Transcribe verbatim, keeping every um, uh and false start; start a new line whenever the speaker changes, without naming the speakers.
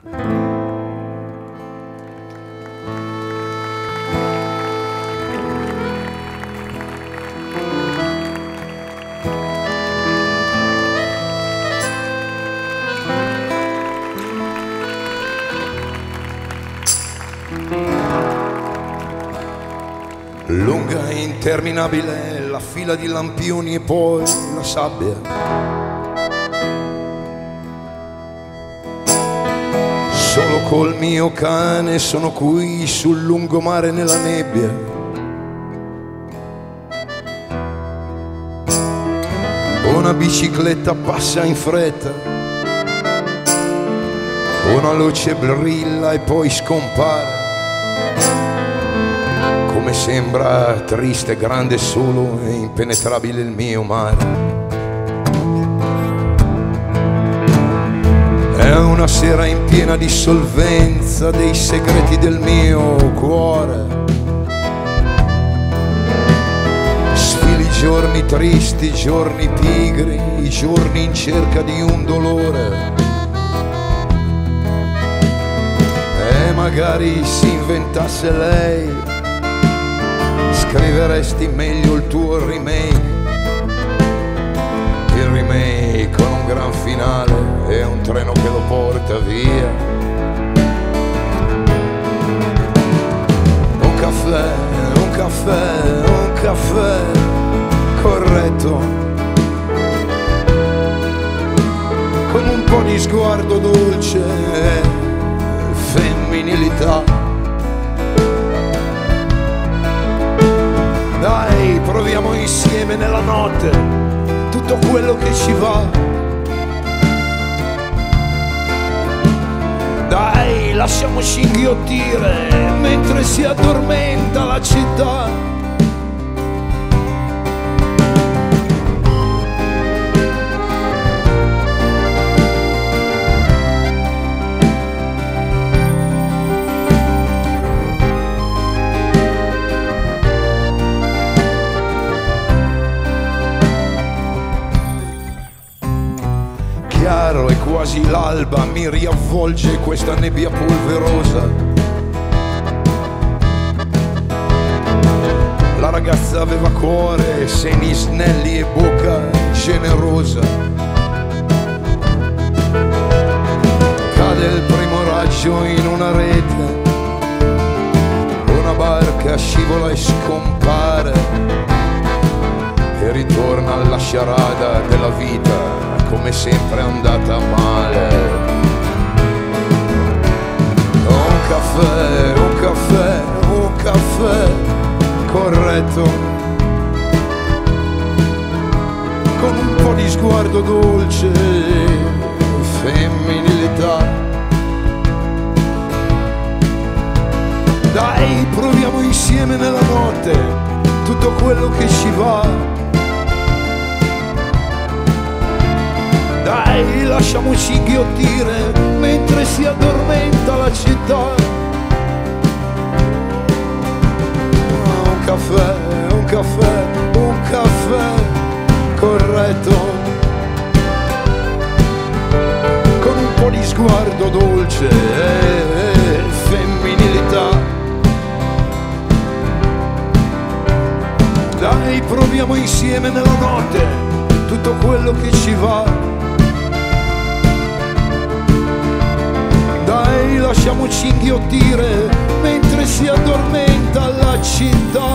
Lunga e interminabile la fila di lampioni e poi la sabbia. Solo col mio cane sono qui sul lungomare nella nebbia. Una bicicletta passa in fretta, una luce brilla e poi scompare. Come sembra triste, grande, solo e impenetrabile il mio mare. È una sera in piena dissolvenza dei segreti del mio cuore. Sfili giorni tristi, giorni pigri, giorni in cerca di un dolore. E magari si inventasse lei, scriveresti meglio il tuo remake. Il remake con un gran finale e un treno che lo porta via. Un caffè, un caffè, un caffè corretto, con un po' di sguardo dolce e femminilità. Dai, proviamo insieme nella notte tutto quello che ci va. Dai, lasciamoci inghiottire mentre si addormenta la città. Chiaro e quasi l'alba mi riavvolge questa nebbia polverosa. La ragazza aveva cuore, seni snelli e bocca generosa. Cade il primo raggio in una rete, una barca scivola e scompare e ritorna alla sciarada della vita, come sempre è andata male. Un caffè, un caffè, un caffè corretto, con un po' di sguardo dolce e femminilità. Dai, proviamo insieme nella notte tutto quello che ci va. Dai, lasciamoci inghiottire mentre si addormenta la città. Un caffè, un caffè, un caffè corretto, con un po' di sguardo dolce e femminilità. Dai, proviamo insieme nella notte tutto quello che ci va. Dai, lasciamoci inghiottire mentre si addormenta la città.